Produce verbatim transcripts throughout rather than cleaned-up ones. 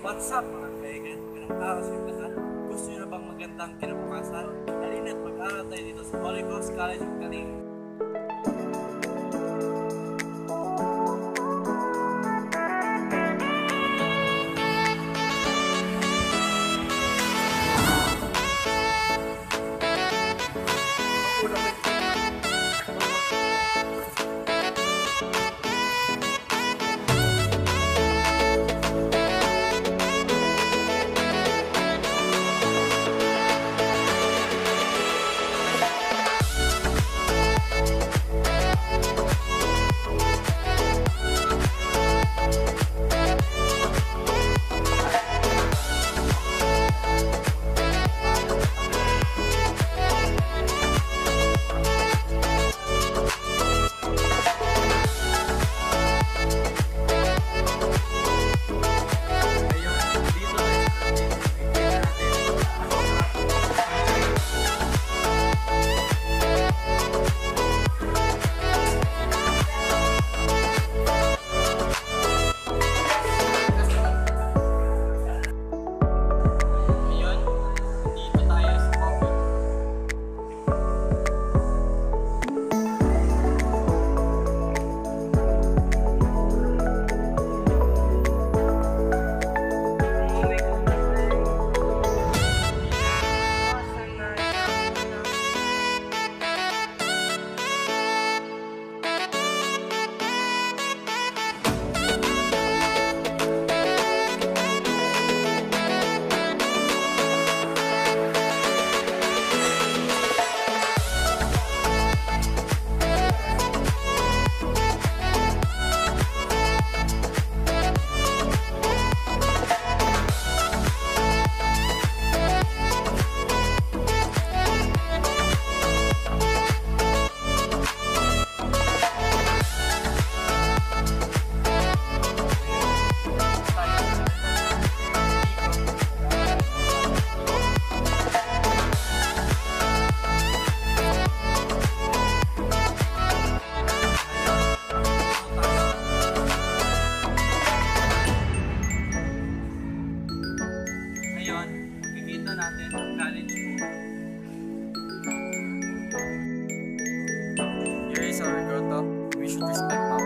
What's up mga kaigan? Magandang araw sa inyo lahat. Gusto nyo na bang magandang kinabukasan? Halina't mag-aral tayo dito sa Holy Ghost College of Kalinga. Ngayon, makikita natin ang college mo. Here is our grotto. We should respect Mao.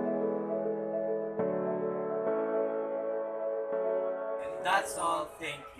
That's all. Thank you.